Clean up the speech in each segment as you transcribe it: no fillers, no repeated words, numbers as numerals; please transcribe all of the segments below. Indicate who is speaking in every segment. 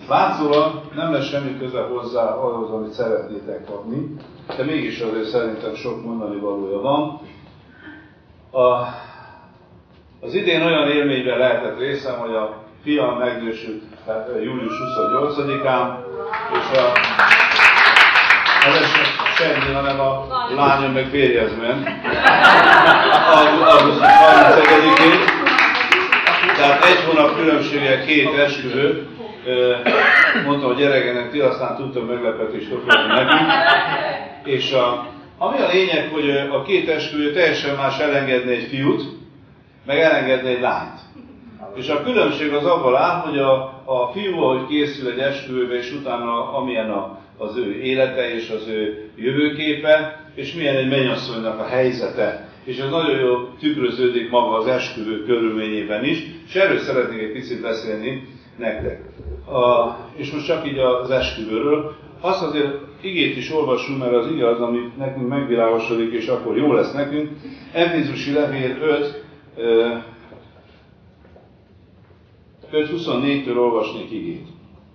Speaker 1: Látszólag nem lesz semmi köze hozzá ahhoz, amit szeretnétek kapni, de mégis azért szerintem sok mondani valója van. Az idén olyan élményben lehetett részem, hogy a fiam megnősült július 28-án, és ez semmi, hanem a lányom meg férjhez ment. Augusztus 31-én. Tehát egy hónap különbséggel 2 esküvő. Mondtam a gyerekeknek, ti aztán tudtam meglepetést okozni nekünk. És ami a lényeg, hogy a 2 esküvő teljesen más elengedni egy fiút, meg elengedni egy lányt. És a különbség az abban áll, hogy a fiú, ahogy készül egy esküvőbe, és utána amilyen az ő élete és az ő jövőképe, és milyen egy mennyasszonynak a helyzete. És ez nagyon jól tükröződik maga az esküvő körülményében is, és erről szeretnék egy picit beszélni nektek. És most csak így az esküvőről. Azt azért igét is olvassunk, mert az ige az, ami nekünk megvilágosodik, és akkor jó lesz nekünk. Efézusi levél 5:24-től olvasnék igét.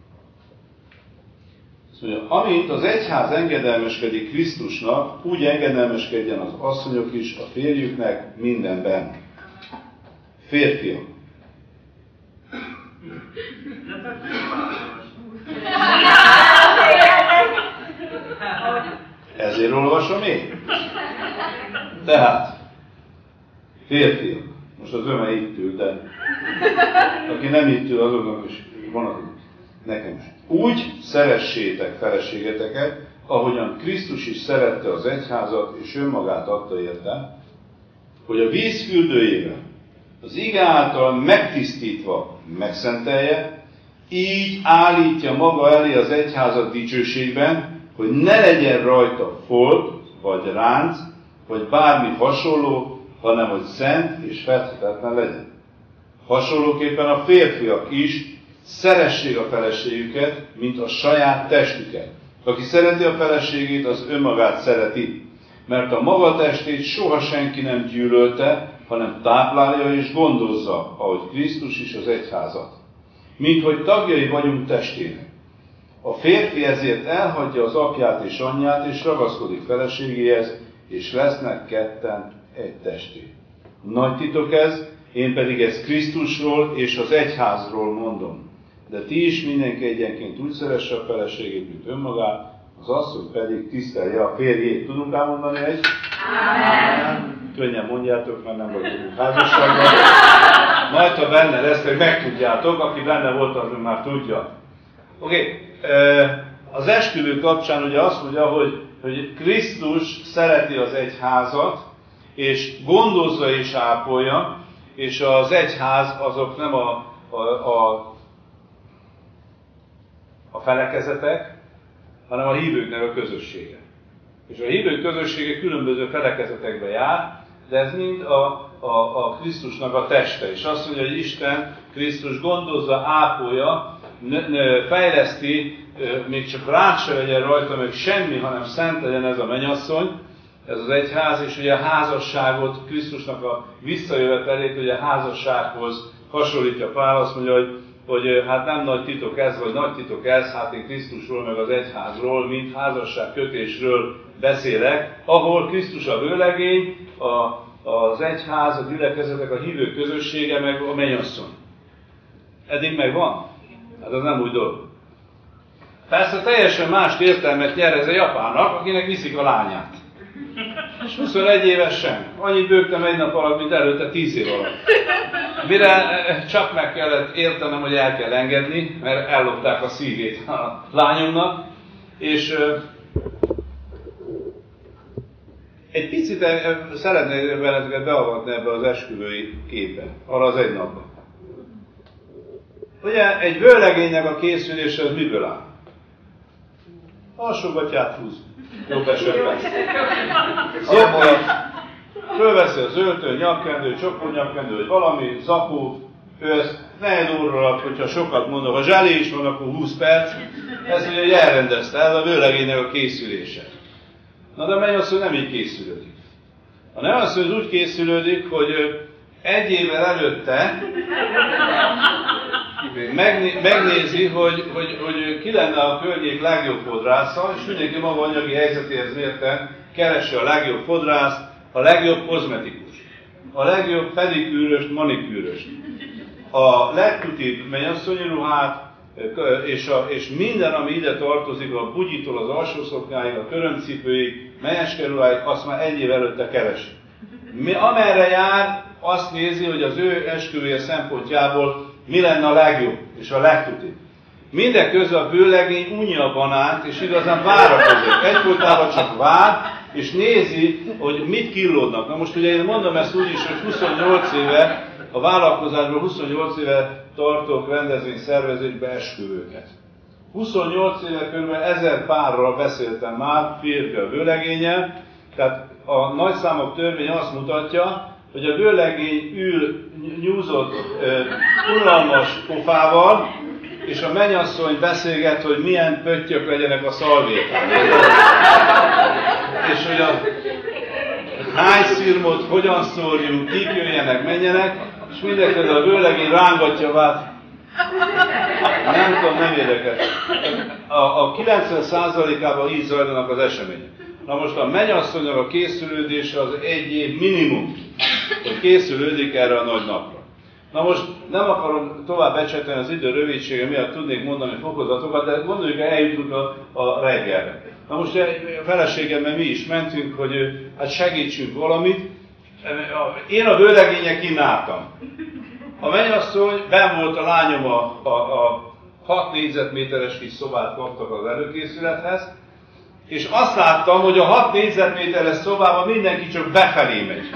Speaker 1: Azt mondja, amint az egyház engedelmeskedik Krisztusnak, úgy engedelmeskedjen az asszonyok is a férjüknek mindenben. Férfiak. Ezért olvasom én. Tehát, férfiak. Most az öme itt ül, de aki nem itt ül, azoknak is van nekem is. Úgy szeressétek feleségeteket, ahogyan Krisztus is szerette az egyházat, és önmagát adta érte, hogy a víz fürdőjével, az ige által megtisztítva megszentelje, így állítja maga elé az egyházat dicsőségben, hogy ne legyen rajta folt, vagy ránc, vagy bármi hasonló, hanem hogy szent és fedhetetlen legyen. Hasonlóképpen a férfiak is szeressék a feleségüket, mint a saját testüket. Aki szereti a feleségét, az önmagát szereti, mert a maga testét soha senki nem gyűlölte, hanem táplálja és gondozza, ahogy Krisztus is az egyházat. Mint hogy tagjai vagyunk testének. A férfi ezért elhagyja az apját és anyját, és ragaszkodik feleségéhez, és lesznek ketten egy testé. Nagy titok ez, én pedig ezt Krisztusról és az egyházról mondom. De ti is mindenki egyenként úgy szeresse a feleségét, mint önmagát, az asszony pedig tisztelje a férjét. Tudunk elmondani egy? Amen. Könnyen mondjátok, mert nem vagyunk házasságban. Majd, ha benne lesztek, megtudjátok, aki benne volt, az már tudja. Oké. Az esküvő kapcsán ugye azt mondja, hogy Krisztus szereti az egyházat, és gondozza és ápolja, és az egyház azok nem a felekezetek, hanem a hívőknek a közössége. És a hívők közössége különböző felekezetekbe jár, de ez mind a Krisztusnak a teste. És azt mondja, hogy Isten Krisztus gondozza, ápolja, fejleszti, még csak ránc se legyen rajta, meg semmi, hanem szent legyen ez a mennyasszony, ez az egyház, és ugye a házasságot, Krisztusnak a visszajövetelét, ugye a házassághoz hasonlítja Pál, azt mondja, hogy hát nem nagy titok ez, vagy nagy titok ez, hát én Krisztusról, meg az egyházról, mint házasságkötésről beszélek, ahol Krisztus a vőlegény, az egyház, a gyülekezetek, a hívők közössége, meg a mennyasszony. Eddig megvan? Hát az nem úgy dolog. Persze teljesen más értelmet nyer ez a japánnak, akinek viszik a lányát. És 21 évesen. Annyit bőgtem egy nap alatt, mint előtte 10 év alatt. Mire csak meg kellett értenem, hogy el kell engedni, mert ellopták a szívét a lányomnak. És egy picit szeretnék benneteket beavatni ebbe az esküvői képbe, arra az egy napban. Ugye egy vőlegénynek a készülése az miből áll? Alsógatját húz. Jobb esetben. Szokja, fölveszi az öltő, nyakkendő, csokornyakkendő, vagy valami, zakó, ő ezt negyed óra alatt, hogyha sokat mondok, ha zseli is van, akkor 20 perc, ezt ugye elrendezte, ez a vőlegénynek a készülése. Na de a mennyasszony nem így készülődik. A mennyasszony úgy készülődik, hogy egy évvel előtte megnézi, hogy ki lenne a környék legjobb fodrásza, és mindenki maga anyagi helyzetéhez mérten keresi a legjobb fodrászt, a legjobb kozmetikus, a legjobb pedikűröst, manikűröst, a legtutibb mennyasszonyi ruhát, és minden, ami ide tartozik, a bugyitól az alsószoknyáig, a körömcipőig, menyeske azt már egy év előtte keresi. Amerre jár, azt nézi, hogy az ő esküvője szempontjából mi lenne a legjobb és a legtutibb. Mindeközben a vőlegény unja a banánt, és igazán várakozik. Egyfolytában csak vár, és nézi, hogy mit killódnak. Na most ugye én mondom ezt úgy is, hogy 28 éve, a vállalkozásból 28 éve tartok rendezvényszervezésbe esküvőket. 28 éve kb. 1000 párral beszéltem már, férfival, vőlegénnyel, tehát a nagyszámok törvény azt mutatja, hogy a vőlegény ül nyúzott, unalmas pofával, és a mennyasszony beszélget, hogy milyen pöttyök legyenek a szalvétán. És hogy hány szirmot, hogyan szórjunk, kik jöjjenek, menjenek, és mindenközben a vőlegény rángatja vált. Nem tudom, nem érdekes. A 90%-ában így zajlanak az események. Na most a mennyasszonynak a készülődése az egy év minimum, hogy készülődik erre a nagy napra. Na most nem akarom tovább becsetelni az idő rövidsége miatt tudnék mondani fokozatokat, de gondoljuk, hogy eljutunk a reggelre. Na most a feleségemmel mi is mentünk, hogy hát segítsünk valamit. Én a vőlegények kínáltam. A mennyasszony, benn volt a lányom a 6 négyzetméteres kis szobát kaptak az előkészülethez, és azt láttam, hogy a 6 négyzetméteres szobában mindenki csak befelé megy.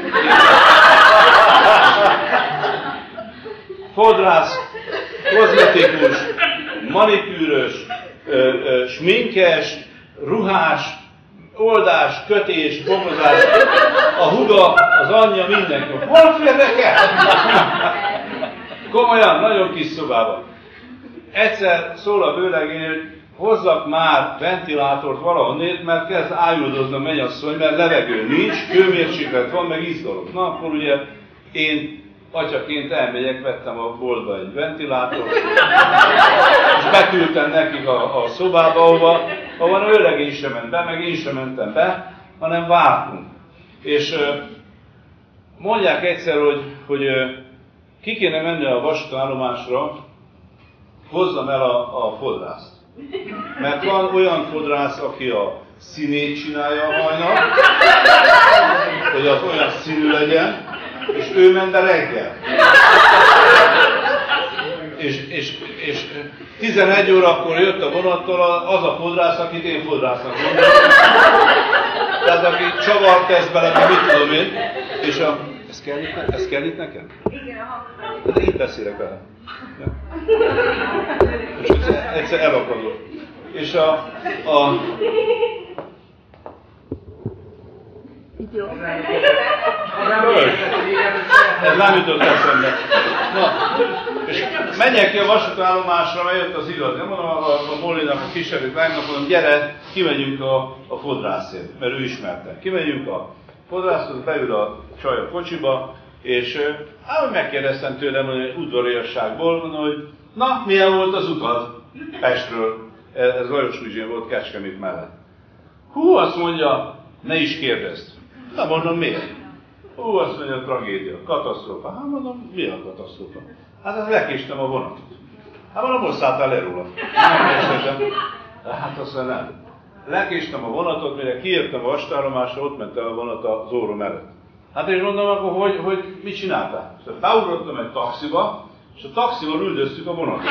Speaker 1: Fodrász, kozmetikus, manikűrös, sminkes, ruhás, oldás, kötés, fogozás, a húga, az anyja, mindenki. Hol férnek el? Komolyan, nagyon kis szobában. Egyszer szól a vőlegény, hogy hozzak már ventilátort valahonnét, mert kezd ájuldozni a mennyasszony, mert levegő nincs, hőmérséklet van, meg izgalom. Na akkor ugye én atyaként elmegyek, vettem a boltba egy ventilátort, és beküldtem nekik a szobába, ahova a vőlegény sem ment be, meg én sem mentem be, hanem vártunk. És mondják egyszer, hogy ki kéne menni a vasútállomásra, hozzam el a fodrászt. Mert van olyan fodrász, aki a színét csinálja a hajnak, hogy az olyan színű legyen, és ő ment be reggel. És 11 órakor jött a vonattal az a fodrász, akit én fodrásznak mondom. Tehát aki csavart tesz bele, meg mit tudom én. És ez kell itt nekem? Igen, a de így beszélek vele. És egyszer elakadok. És ez nem jutott eszembe. Na, és menjek ki a vasútállomásra, mert jött az igaz. Nem mondom a Mollinak, a kisebbik lánynak, mondom, gyere, kimegyünk a fodrászért, mert ő ismerte. Kimegyünk a fodrászhoz, beül a csaj a kocsiba, és megkérdeztem tőlem, hogy udvariasságból, mondom, hogy na, milyen volt az utad Pestről? Ez Lajos Mizsén volt Kecskemét mellett. Hú, azt mondja, ne is kérdezd. Na mondom, miért? Hú, azt mondja, tragédia, katasztrófa. Hát mondom, mi a katasztrófa? Hát ezt lekéstem a vonatot. Hát mondom, most szálltál le róla. Hát azt mondja, nem. Lekéstem a vonatot, mire kiértem a vasútállomásra, ott ment el a vonat az órom előtt. Hát és mondom, akkor hogy mit csináltál? Szóval beugrottam egy taxiba, és a taxival üldöztük a vonatot.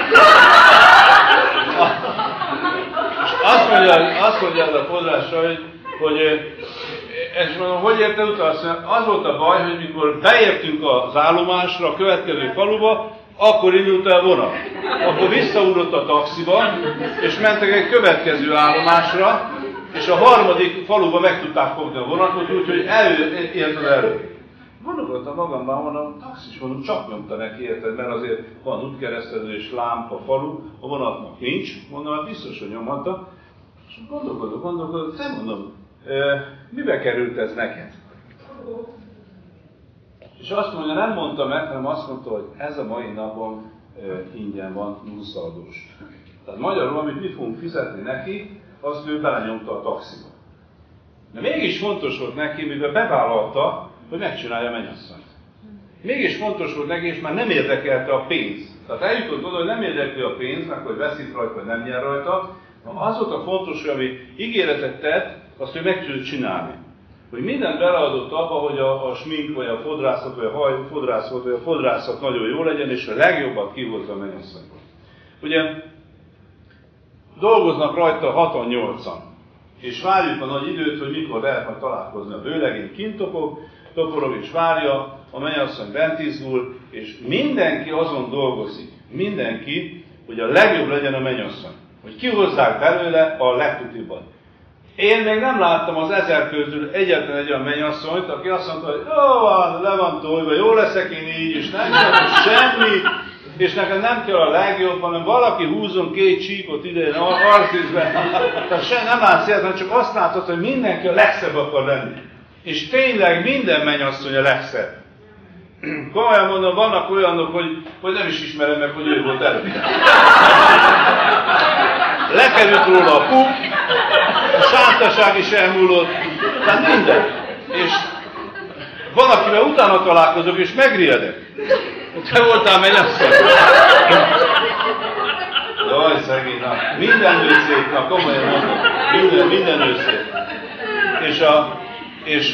Speaker 1: És azt mondja az a fodrásra, hogy és mondom, hogy érte utalsz? Az volt a baj, hogy mikor beértünk az állomásra, a következő faluba, akkor indult el vonat. Akkor visszaugrott a taxiba, és mentek egy következő állomásra, és a harmadik faluba meg tudták fogni a vonatot, úgyhogy ért az elő. Gondolkodtam magamban, mondom, taxis, mondom, csak nyomta neki, érted, mert azért van útkeresztezés, lámpa, falu, a vonatnak nincs, mondom, hát biztos, hogy nyomhatta. És gondolkodok, te mondom, mibe került ez neked? És azt mondja, nem mondta meg, hanem azt mondta, hogy ez a mai napon ingyen van, nullszaldós. Tehát magyarul, amit mi fogunk fizetni neki, azt ő belenyomta a taxiba. De mégis fontos volt neki, mivel bevállalta, hogy megcsinálja a mennyasszonyt. Mégis fontos volt neki, és már nem érdekelte a pénz. Tehát eljutott oda, hogy nem érdekli a pénz, meg hogy veszít rajta, vagy nem nyer rajta. Az volt a fontos, hogy ami ígéretet tett, azt ő meg tudja csinálni. Hogy mindent beleadott abba, hogy a smink, vagy a fodrászat, vagy a hajfodrászat, vagy a fodrászat nagyon jó legyen, és a legjobbat kihozza a mennyasszonyból. Ugye dolgoznak rajta 6-8-an, és várjuk a nagy időt, hogy mikor lehet majd találkozni. A vőlegény kint toporog és várja, a mennyasszony bent izgul, és mindenki azon dolgozik. Mindenki, hogy a legjobb legyen a mennyasszony. Hogy kihozzák belőle a legtutibbat. Én még nem láttam az 1000 közül egyetlen egy olyan mennyasszonyt, aki azt mondta, hogy jó van, le van tolva, jó leszek én így, és nem kell semmi, és nekem nem kell a legjobb, hanem valaki húzzon 2 csíkot ide, arcizben. Tehát se nem látsz ilyet, csak azt látod, hogy mindenki a legszebb akar lenni. És tényleg minden mennyasszony a legszebb. Komolyan mondom, vannak olyanok, hogy nem is ismerem meg, hogy ő volt előtte. Lekerült róla a puk, a sántaság is elmúlott, tehát minden. És van, akivel utána találkozok, és megriedek. Te voltál mennyasszony. Jaj, szegény, minden nő szép, komolyan mondom, minden nő szép. És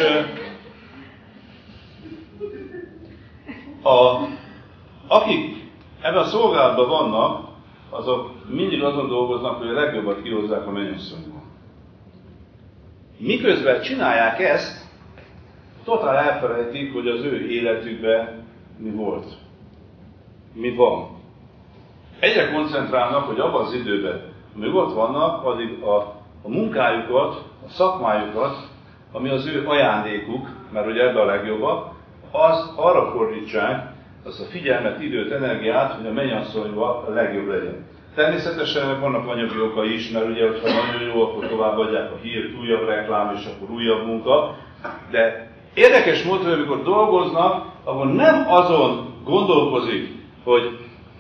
Speaker 1: akik ebben a szolgálatban vannak, azok mindig azon dolgoznak, hogy a legjobbat kihozzák a mennyasszonyból. Miközben csinálják ezt, totál elfelejtik, hogy az ő életükben mi volt. Mi van. Egyre koncentrálnak, hogy abban az időben, amíg ott vannak, addig a munkájukat, a szakmájukat, ami az ő ajándékuk, mert ugye ebben a legjobbak, az arra fordítsák azt a figyelmet, időt, energiát, hogy a mennyasszonyban a legjobb legyen. Természetesen vannak anyagi okai is, mert ugye, hogyha nagyon jó, akkor továbbadják a hírt, újabb reklám, és akkor újabb munka. De érdekes módon, hogy amikor dolgoznak, akkor nem azon gondolkozik, hogy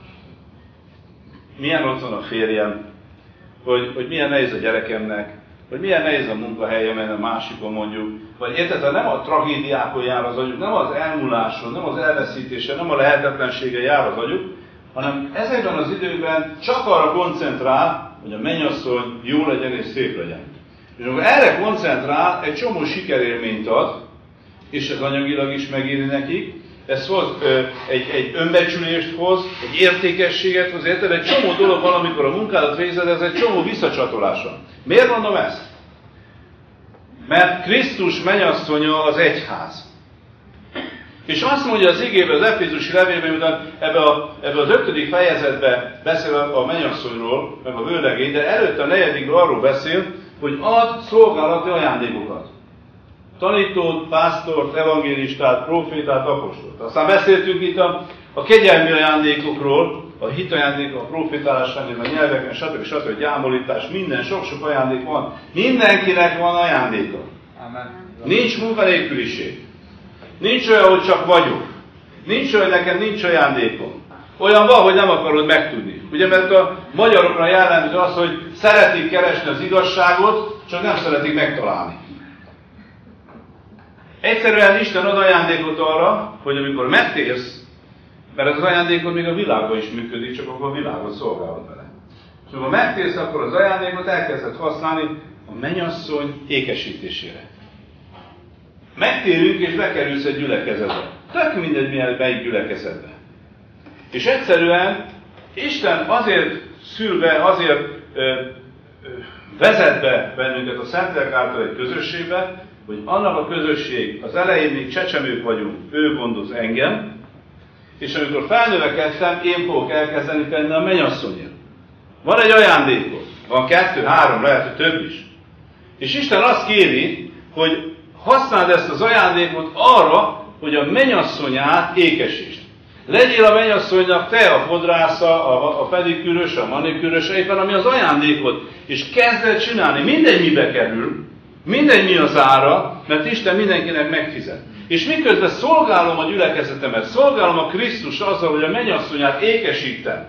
Speaker 1: milyen ott van a férjem, hogy milyen nehéz a gyerekemnek, hogy milyen nehéz a munkahelyemen, a másikon mondjuk, vagy érted, nem a tragédiákon jár az agyuk, nem az elmúláson, nem az elveszítésen, nem a lehetetlensége jár az agyuk, hanem ezekben az időkben csak arra koncentrál, hogy a mennyasszony jó legyen és szép legyen. És amikor erre koncentrál, egy csomó sikerélményt ad, és ez anyagilag is megéri nekik, ez hoz egy önbecsülést hoz, egy értékességet hoz, érted? Egy csomó dolog van, amikor a munkádat végzed, ez egy csomó visszacsatolása. Miért mondom ezt? Mert Krisztus mennyasszonya az egyház. És azt mondja az igében, az Efézusi levélben, miután ebbe az 5. fejezetben beszél a mennyasszonyról, meg a vőlegény, de előtte a 4. arról beszél, hogy ad szolgálati ajándékokat. Tanítót, pásztort, evangélistát, profétát, apostolt. Aztán beszéltünk itt a kegyelmi ajándékokról, a hitajándék, a profétálás, a nyelveken, stb. Gyámolítás, minden, sok-sok ajándék van. Mindenkinek van ajándéka. Amen. Nincs munkanélküliség. Nincs olyan, hogy csak vagyok. Nincs olyan, hogy nekem nincs ajándékom. Olyan van, hogy nem akarod megtudni. Ugye, mert a magyarokra jellemző az, hogy szeretik keresni az igazságot, csak nem szeretik megtalálni. Egyszerűen Isten ad ajándékot arra, hogy amikor megtérsz, mert az ajándékot még a világban is működik, csak akkor a világot szolgálod vele. És amikor megtérsz, akkor az ajándékot elkezded használni a mennyasszony ékesítésére. Megtérünk és bekerülsz egy gyülekezetbe. Tök mindegy, melyik gyülekezetbe. És egyszerűen Isten azért szül be, azért vezet be bennünket a Szentlélek által egy közösségbe, hogy annak a közösség, az elején még csecsemők vagyunk, ő gondoz engem, és amikor felnövekedtem, én fogok elkezdeni tenni a mennyasszonyért. Van egy ajándékot, van 2, 3, lehet, hogy több is. És Isten azt kéri, hogy használd ezt az ajándékot arra, hogy a mennyasszonyát ékesítsd. Legyél a mennyasszonynak te a fodrásza, a pedikűrös, a manikűrös, éppen ami az ajándékot, és kezd el csinálni. Mindegy mibe kerül, mindegy mi az ára, mert Isten mindenkinek megfizet. És miközben szolgálom a gyülekezetemet, szolgálom a Krisztus azzal, hogy a mennyasszonyát ékesítem,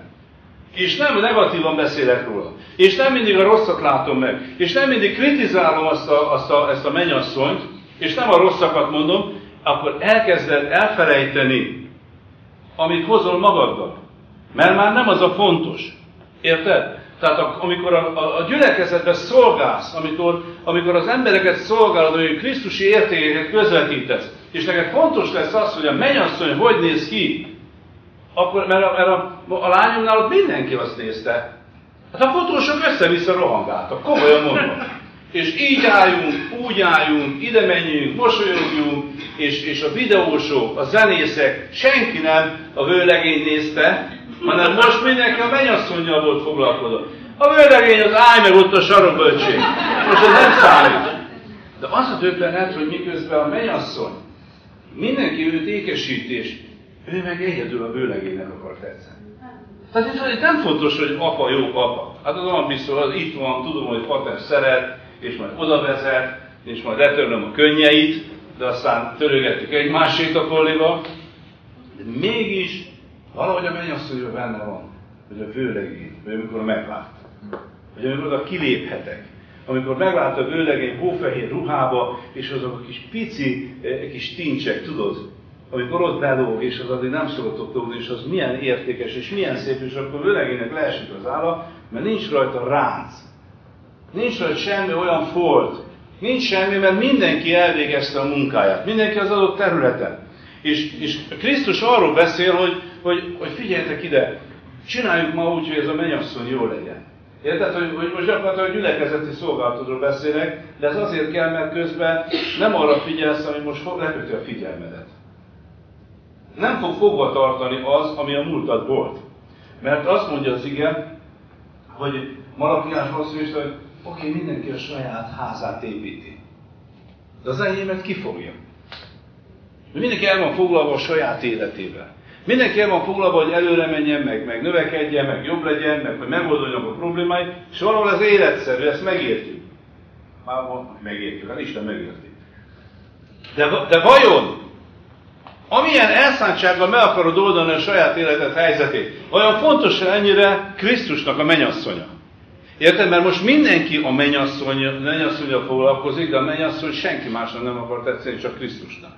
Speaker 1: és nem negatívan beszélek róla, és nem mindig a rosszat látom meg, és nem mindig kritizálom ezt a mennyasszonyt, és nem a rosszakat mondom, akkor elkezded elfelejteni, amit hozol magaddal. Mert már nem az a fontos. Érted? Tehát amikor a gyülekezetben szolgálsz, amikor az embereket szolgálod, hogy Krisztusi értékeket közvetítesz, és neked fontos lesz az, hogy a mennyasszony hogy néz ki, akkor, mert a lányomnál ott mindenki azt nézte. Hát a fotósok össze-vissza rohangáltak, komolyan mondom. És így álljunk, úgy álljunk, ide menjünk, mosolyogjunk, és a videósok, a zenészek, senki nem a vőlegényt nézte, hanem most mindenki a mennyasszonnyal volt foglalkozott. A vőlegény az állj meg ott a sarokba, öcsém. Most ez nem számít. De az a döbbenet, hogy miközben a mennyasszony mindenki őt ékesít, és ő meg egyedül a vőlegénynek akar tetszeni. Tehát itt nem fontos, hogy apa jó apa. Hát az olyan biztos, hogy itt van, tudom, hogy pater szeret, és majd oda vezet, és majd letörlöm a könnyeit, de aztán törögettük egymásét a kolléga. De mégis valahogy a mennyasszonyban benne van, hogy a vőlegény, vagy amikor meglát. Vagy amikor oda kiléphetek. Amikor meglát a vőlegény hófehér ruhába, és azok a kis pici, kis tincsek, tudod, amikor ott belóg, és az addig nem szokott lógni, és az milyen értékes, és milyen szép, és akkor a vőlegénynek leesik az álla, mert nincs rajta ránc. Nincs rajta semmi olyan folt. Nincs semmi, mert mindenki elvégezte a munkáját. Mindenki az adott területen. És Krisztus arról beszél, hogy figyeljetek ide, csináljuk ma úgy, hogy ez a mennyasszony jó legyen. Érted, hogy most gyakorlatilag gyülekezeti szolgálatodról beszélek, de ez azért kell, mert közben nem arra figyelsz, ami most leköti a figyelmedet. Nem fog fogva tartani az, ami a múltad volt. Mert azt mondja az ige, hogy Malakiásban azt mondja, hogy oké, mindenki a saját házát építi. De az enyémet ki fogja? Mindenki el van foglalva a saját életével. Mindenki el van foglalva, hogy előre menjen, meg növekedjen, meg jobb legyen, meg hogy megoldódjanak a problémái, és valahol ez életszerű, ezt megértjük. Már megértjük, hát Isten megérti. De vajon, amilyen elszántsággal meg akarod oldani a saját életed helyzetét, vajon fontos ennyire Krisztusnak a mennyasszonya? Érted? Mert most mindenki a mennyasszonnyal foglalkozik, de a mennyasszony senki másnak nem akar tetszeni, csak Krisztusnak.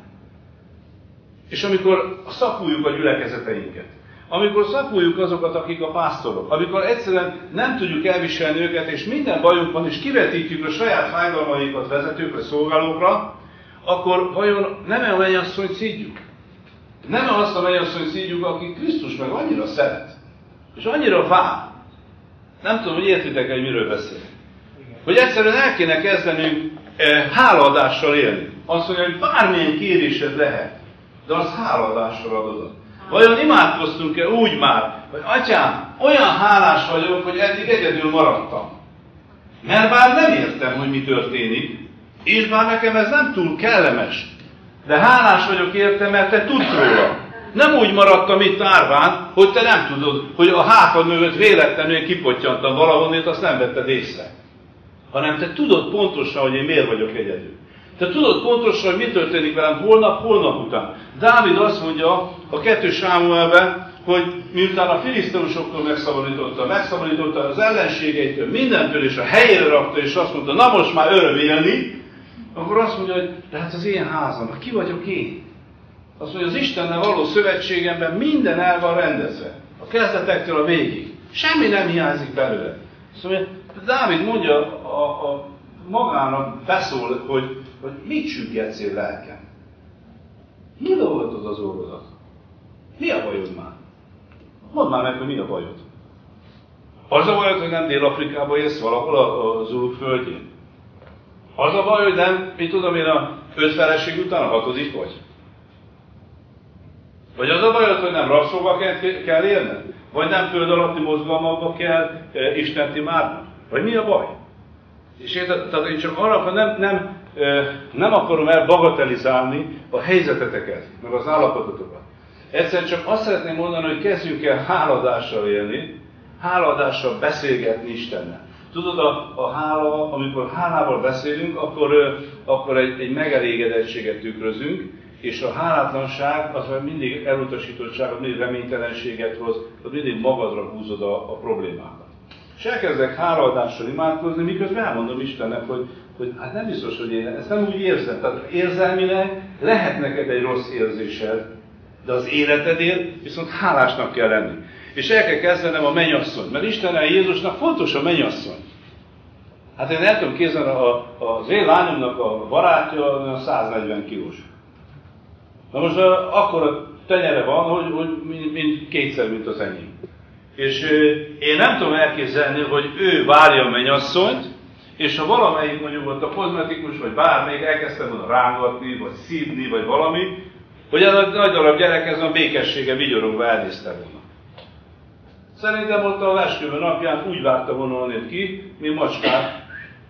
Speaker 1: És amikor szapuljuk a gyülekezeteinket, amikor szapuljuk azokat, akik a pásztorok, amikor egyszerűen nem tudjuk elviselni őket, és minden bajunk van, és kivetítjük a saját fájdalmaikat vezetőkre, szolgálókra, akkor vajon nem a mennyasszonyt szídjuk? Nem azt a mennyasszonyt szídjuk, aki Krisztus meg annyira szeret, és annyira vár. Nem tudom, hogy értitek-e, hogy miről beszélek. Hogy egyszerűen el kéne kezdenünk hálaadással élni. Azt mondja, hogy bármilyen kérésed lehet, de az hálaadással adod. Vajon imádkoztunk-e úgy már, hogy atyám, olyan hálás vagyok, hogy eddig egyedül maradtam. Mert bár nem értem, hogy mi történik, és bár nekem ez nem túl kellemes, de hálás vagyok érte, mert te tudsz róla. Nem úgy maradtam itt árván, hogy te nem tudod, hogy a hátad mögött véletlenül kipottyantam valahonnét, azt nem vetted észre. Hanem te tudod pontosan, hogy én miért vagyok egyedül. Te tudod pontosan, hogy mi történik velem holnap után. Dávid azt mondja a 2 Sámuelben, hogy miután a filiszteusoktól megszabadította az ellenségeitől, mindentől, és a helyére rakta, és azt mondta, na most már örömélni, akkor azt mondja, hogy de hát az én házam, ki vagyok én? Azt mondja, az Istennel való szövetségemben minden el van rendezve. A kezdetektől a végig. Semmi nem hiányzik belőle. Azt mondja, Dávid mondja, magának beszól, hogy mit sürgetszél lelkem? Mi dolgozod az orrodat? Mi a bajod már? Mondd már meg, hogy mi a bajod. Az a bajod, hogy nem Dél-Afrikában élsz valahol a Zuluk földjén? Az a baj, hogy nem, mit tudom én, a 5 feleség után a 6. vagy? Vagy az a bajod, hogy nem rabszolgaként kell élned? Vagy nem föld alatti mozgalmakba kell Istent imádnod? Vagy mi a baj? És tehát én csak arra, nem akarom elbagatelizálni a helyzeteteket, meg az állapototokat. Egyszerűen csak azt szeretném mondani, hogy kezdjünk el hálaadással élni, hálaadással beszélgetni Istennel. Tudod, a hála, amikor hálával beszélünk, akkor egy megelégedettséget tükrözünk, És a hálátlanság, az mindig elutasítottság, az mindig reménytelenséget hoz, az mindig magadra húzod a problémákat. És elkezdek hálaadással imádkozni, miközben elmondom Istennek, hogy hát nem biztos, hogy én ezt nem úgy érzem. Tehát érzelmileg lehet neked egy rossz érzésed, de az életedért viszont hálásnak kell lenni. És el kell kezdenem a mennyasszony, mert Istennel Jézusnak fontos a mennyasszony. Hát én el tudom képzelni, az én lányomnak a barátja 140 kilós. Na most akkora tenyere van, hogy mint kétszer, mint az enyém. És én nem tudom elképzelni, hogy ő várja a mennyasszonyt, és ha valamelyik mondjuk ott a kozmetikus, vagy bármelyik elkezdtem volna rángatni, vagy szívni, vagy valami, hogy ez a nagy darab gyerek ez a békessége vigyorogva elnézte volna. Szerintem ott a esküvő napján úgy várta volna onnét ki, mint macskát.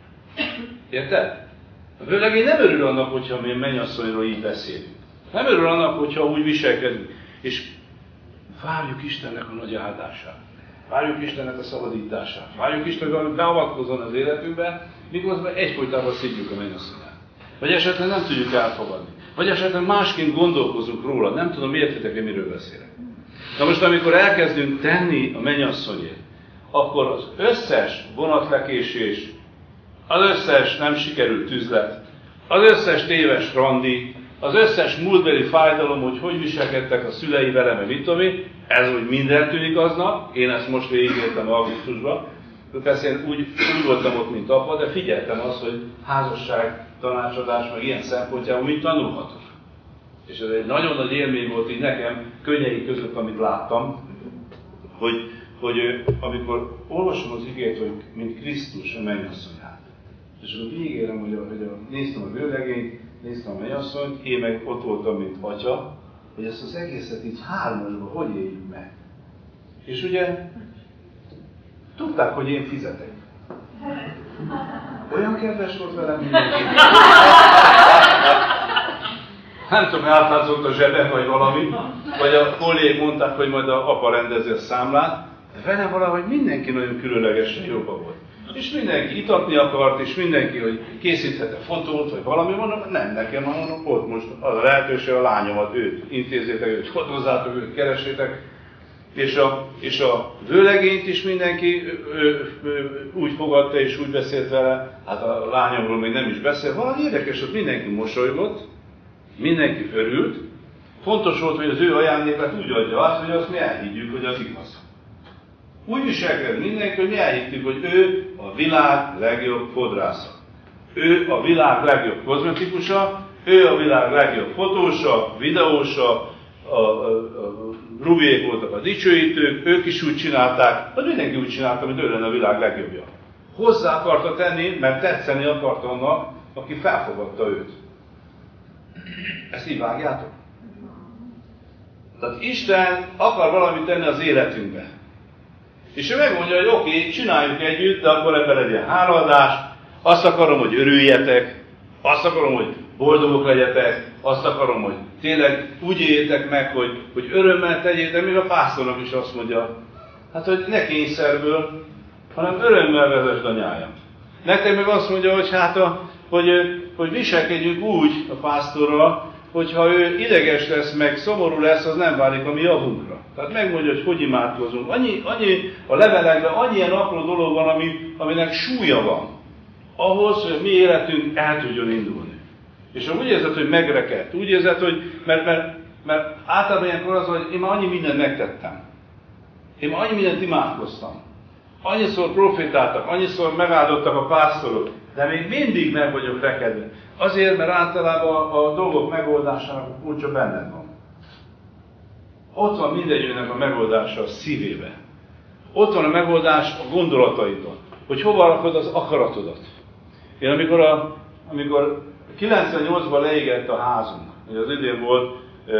Speaker 1: Érted? Főleg én nem örül annak, hogyha mi mennyasszonyról így beszélünk. Nem örül annak, hogyha úgy viselkedünk. És várjuk Istennek a nagy áldását. Várjuk Istennek a szabadítását. Várjuk Istennek, hogy beavatkozzon az életünkbe, miközben egyfolytában szidjuk a mennyasszonyát. Vagy esetleg nem tudjuk elfogadni. Vagy esetleg másként gondolkozunk róla. Nem tudom, értitek-e, miről beszélek. Na most, amikor elkezdünk tenni a mennyasszonyért, akkor az összes vonatlekésés, az összes nem sikerült üzlet, az összes téves randi, az összes múltbeli fájdalom, hogy viselkedtek a szülei vele, meg mit tudom én, ez úgy minden tűnik aznak, én ezt most végigértem augusztusban, persze én úgy voltam ott, mint apa, de figyeltem azt, hogy házasság, tanácsadás, meg ilyen szempontjából mit tanulhatok. És ez egy nagyon nagy élmény volt így nekem, könnyei között, amit láttam, hogy amikor olvasom az igét, hogy mint Krisztus a mennyasszonyát, és akkor végigérem, hogy néztem a vőlegényt, néztem a mennyasszonyt, én meg ott voltam, mint atya, hogy ezt az egészet így hármasba hogy éljük meg. És ugye tudták, hogy én fizetek. Olyan kedves volt velem mindenki. Nem tudom, átlátszott a zsebem, vagy valami, vagy a kollégák mondták, hogy majd a apa rendezi a számlát, de vele valahogy mindenki nagyon különlegesen jobban volt. És mindenki itatni akart, és mindenki, hogy készíthet-e fotót, vagy valami, mondom, nem nekem, mondom, ott most az a lehetőség, a lányomat, őt intézzétek, őt fotózzátok, őt keressétek. És a vőlegényt is mindenki úgy fogadta, és úgy beszélt vele, hát a lányomról még nem is beszél, valami érdekes, hogy mindenki mosolygott, mindenki örült. Fontos volt, hogy az ő ajándékát úgy adja azt, hogy azt mi elhiggyük, hogy az igaz. Úgy viselkedett mindenki, hogy mi elhittük, hogy ő a világ legjobb fodrásza. Ő a világ legjobb kozmetikusa, ő a világ legjobb fotósa, videósa, a Rubiék voltak a dicsőítők, ők is úgy csinálták, hogy mindenki úgy csinálta, hogy ő lenne a világ legjobbja. Hozzá akarta tenni, mert tetszeni akart annak, aki felfogadta őt. Ezt így vágjátok? Tehát Isten akar valamit tenni az életünkbe. És ő megmondja, hogy oké, csináljuk együtt, de akkor ebben legyen hálaadás, azt akarom, hogy örüljetek, azt akarom, hogy boldogok legyetek, azt akarom, hogy tényleg úgy éljétek meg, hogy örömmel tegyétek, még a pásztornak is azt mondja, hát hogy ne kényszerből, hanem örömmel vezesd a nyájam. Nektek meg azt mondja, hogy hát hogy viselkedjünk úgy a pásztorral, hogyha ő ideges lesz, meg szomorú lesz, az nem válik a mi javunkra. Tehát megmondja, hogy imádkozunk. Annyi a levelekben annyi ilyen apró dolog van, aminek súlya van. Ahhoz, hogy a mi életünk el tudjon indulni. És úgy érzed, hogy megrekedt. Úgy érzed, hogy mert általában ilyenkor az, hogy én már annyi mindent megtettem. Én már annyi mindent imádkoztam. Annyiszor profétáltak, annyiszor megáldottak a pásztorok, de még mindig meg vagyok rekedve. Azért, mert általában a dolgok megoldásának a kulcsa benned van. Ott van mindegyőnek a megoldása a szívébe. Ott van a megoldás a gondolataidon. Hogy hova rakod az akaratodat. Én amikor 98-ban leégett a házunk, ugye az idén volt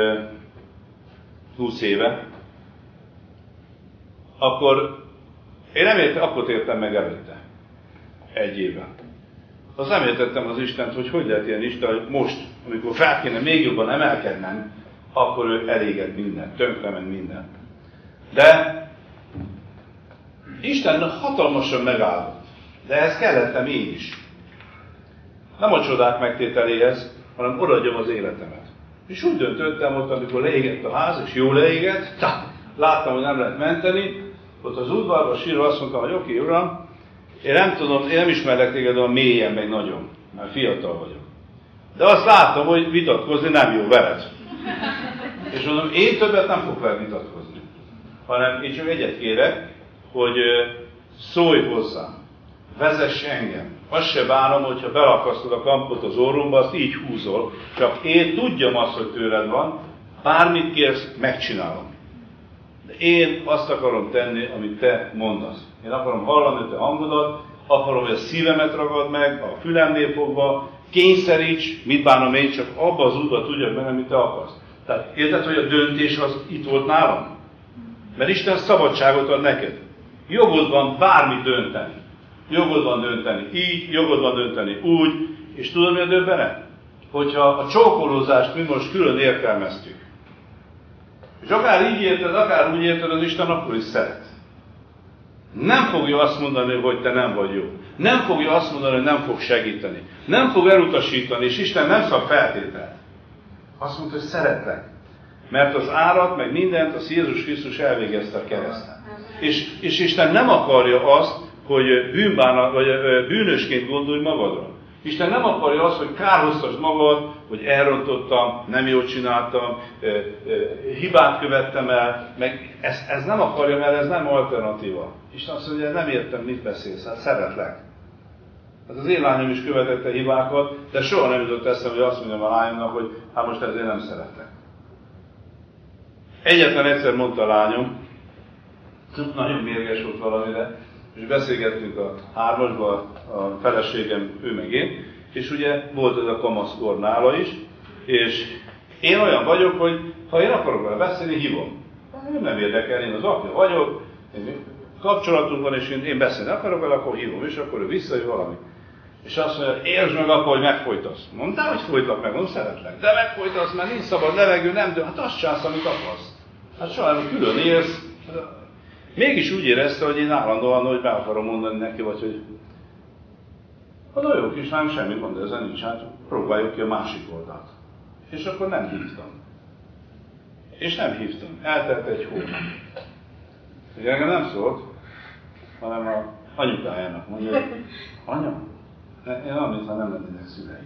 Speaker 1: 20 éve, akkor én nem értem, akkor értem meg előtte. Egy évben. Azt nem értettem az Istent, hogy lehet ilyen Isten, hogy most, amikor fel kéne még jobban emelkednem, akkor ő eléged mindent, tönkrement mindent. De Isten hatalmasan megáldott. De ehhez kellettem én is. Nem a csodák megtételéhez, hanem odaadjam az életemet. És úgy döntöttem ott, amikor leégett a ház, és jól leégett, láttam, hogy nem lehet menteni, ott az udvarban sírva azt mondtam, hogy oké, uram, én nem tudom, én nem ismerlek téged olyan mélyen, meg nagyon, mert fiatal vagyok. De azt látom, hogy vitatkozni nem jó veled. És mondom, én többet nem fogok veled vitatkozni, hanem én csak egyet kérek, hogy szólj hozzám, vezess engem. Azt se bánom, hogyha belakasztod a kampot az orromba, azt így húzol, csak én tudjam azt, hogy tőled van, bármit kérsz, megcsinálom. De én azt akarom tenni, amit te mondasz. Én akarom hallani a te hangodat, akarom, hogy a szívemet ragad meg, a fülemnél fogva, kényszeríts, mit bánom én, csak abba az útba tudjak menni, amit te akarsz. Tehát érted, hogy a döntés az itt volt nálam? Mert Isten szabadságot ad neked. Jogod van bármit dönteni. Jogod van dönteni így, jogod van dönteni úgy, és tudod, mi a döbbenet? Hogyha a csókolózást mi most külön értelmeztük, és akár így érted, akár úgy érted, az Isten akkor is szeret. Nem fogja azt mondani, hogy te nem vagy jó. Nem fogja azt mondani, hogy nem fog segíteni. Nem fog elutasítani, és Isten nem szab feltételt. Azt mondta, hogy szeretlek. Mert az árat, meg mindent az Jézus Krisztus elvégezte a kereszten. És Isten nem akarja azt, hogy vagy bűnösként gondolj magadra. Isten nem akarja azt, hogy kárhoztasd magad, hogy elrontottam, nem jól csináltam, hibát követtem el, meg ez nem akarja, mert ez nem alternatíva. Isten azt mondja, nem értem, mit beszélsz, hát szeretlek. Hát az én lányom is követette hibákat, de soha nem jutott eszembe, hogy azt mondjam a lányomnak, hogy hát most ezért nem szeretlek. Egyetlen egyszer mondta a lányom, nagyon mérges volt valamire, és beszélgettünk a hármasban, a feleségem, ő meg én, és ugye volt ez a kamaszkor nála is, és én olyan vagyok, hogy ha én akarok vele beszélni, hívom. Én nem érdekel, én az apja vagyok, kapcsolatunk van, és én beszélni akarok vele, akkor hívom, és akkor ő visszajön valami. És azt mondja, értsd meg apa, hogy megfojtasz. Mondtál, hogy folytlak meg, mondom, szeretlek. De megfojtasz, mert nincs szabad levegő, nem, de hát azt csinálsz, amit akarsz. Hát soha nem külön élsz. Mégis úgy érezte, hogy én állandóan, hogy be akarom mondani neki, vagy hogy hát a jó kislányom, semmi gond ezen nincs, hát próbáljuk ki a másik oldalt. És akkor nem hívtam. És nem hívtam. Eltelt egy hónap. Ugye engem nem szólt, hanem a anyukájának mondja, hogy anya, én amit, ha nem lennének szüleim.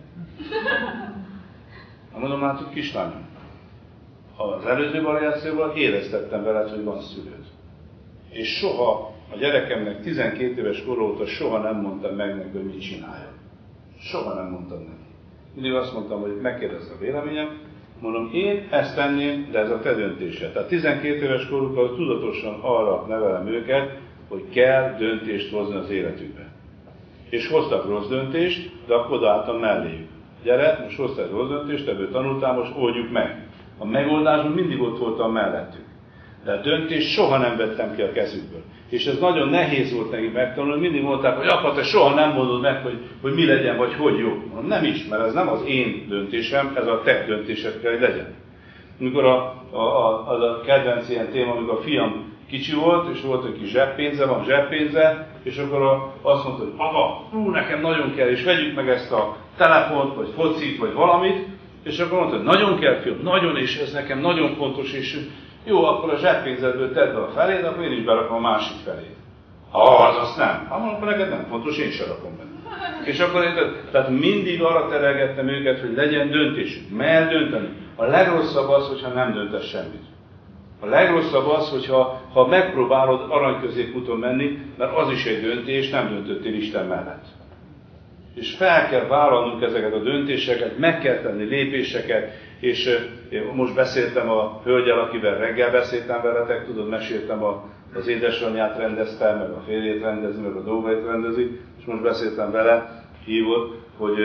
Speaker 1: Mondom, látod, kislányom, az előző variációval éreztettem veled, hogy van szülőd. És soha a gyerekemnek 12 éves kor óta soha nem mondtam meg neki, hogy mit csináljon. Soha nem mondtam neki. Mindig azt mondtam, hogy megkérdezte a véleményem, mondom, én ezt tenném, de ez a te döntésed. Tehát 12 éves korukkal tudatosan arra nevelem őket, hogy kell döntést hozni az életükbe. És hoztak rossz döntést, de akkor odaálltam melléjük. Gyere, most hoztál rossz döntést, ebből tanultál, most oldjuk meg. A megoldásban mindig ott voltam mellettük. De a döntést soha nem vettem ki a kezükből. És ez nagyon nehéz volt nekik megtanulni, mindig mondták, hogy apa, te soha nem mondod meg, hogy mi legyen, vagy hogy jó. Mondom, nem is, mert ez nem az én döntésem, ez a te döntésed kell, hogy legyen. Amikor az a kedvenc ilyen téma, amikor a fiam kicsi volt, és volt egy kis zseppénze, van zseppénze, és akkor azt mondta, hogy apa, nekem nagyon kell, és vegyük meg ezt a telefont, vagy focit, vagy valamit, és akkor mondta, hogy nagyon kell, fiam, nagyon, és ez nekem nagyon fontos, és jó, akkor a zseppénzedből tedd be a felét, akkor én is berakom a másik felét. Az azt nem. Akkor neked nem fontos, én sem rakom benne. És akkor tehát mindig arra terelgettem őket, hogy legyen döntésük. Mert dönteni. A legrosszabb az, hogyha nem döntesz semmit. A legrosszabb az, hogyha megpróbálod aranyközépúton menni, mert az is egy döntés, nem döntöttél Isten mellett. És fel kell vállalnunk ezeket a döntéseket, meg kell tenni lépéseket, és most beszéltem a hölgyel, akivel reggel beszéltem veletek, tudod, meséltem az édesanyját rendezte, meg a férjét rendezi, meg a dolgait rendezi, és most beszéltem vele, hívott, hogy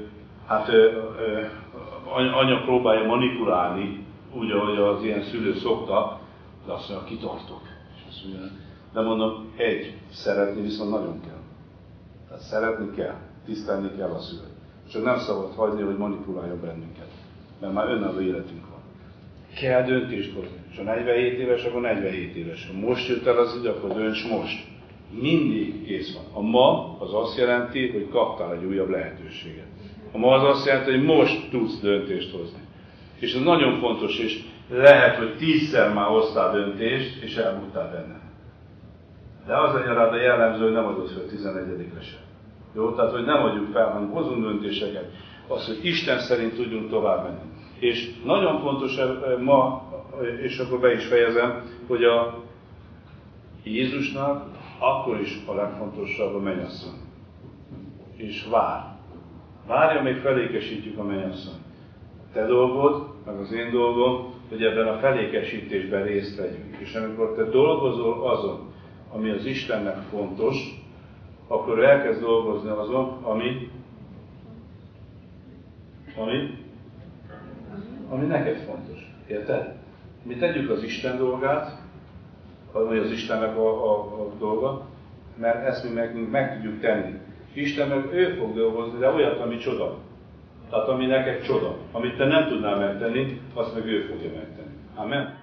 Speaker 1: anya próbálja manipulálni, úgy, ahogy az ilyen szülő szokta, de azt mondja, kitartok. És azt mondja, de mondom, szeretni viszont nagyon kell. Tehát szeretni kell, tisztelni kell a szülőt. Csak nem szabad hagyni, hogy manipulálja bennünket. Mert már önálló életünk van. Kell döntést hozni. És ha 47 éves, akkor 47 éves. Ha most jött el az idő, akkor dönts most. Mindig kész van. A ma az azt jelenti, hogy kaptál egy újabb lehetőséget. A ma az azt jelenti, hogy most tudsz döntést hozni. És ez nagyon fontos, és lehet, hogy 10-szer már hoztál döntést, és elmúltál benne. De az a jellemző, hogy nem adod fel 11-re se. Jó? Tehát, hogy nem adjuk fel, hanem hozunk döntéseket. Az, hogy Isten szerint tudjunk tovább menni. És nagyon fontos ma, és akkor be is fejezem, hogy a Jézusnak akkor is a legfontosabb a mennyasszony. És vár. Várja, még felékesítjük a mennyasszony. Te dolgod, meg az én dolgom, hogy ebben a felékesítésben részt vegyünk. És amikor te dolgozol azon, ami az Istennek fontos, akkor ő elkezd dolgozni azon, ami neked fontos. Érted? Mi tegyük az Isten dolgát, vagy az Istennek a dolga, mert ezt mi meg tudjuk tenni. Isten meg ő fog dolgozni, de olyat, ami csoda. Tehát ami neked csoda. Amit te nem tudnál megtenni, azt meg ő fogja megtenni. Amen.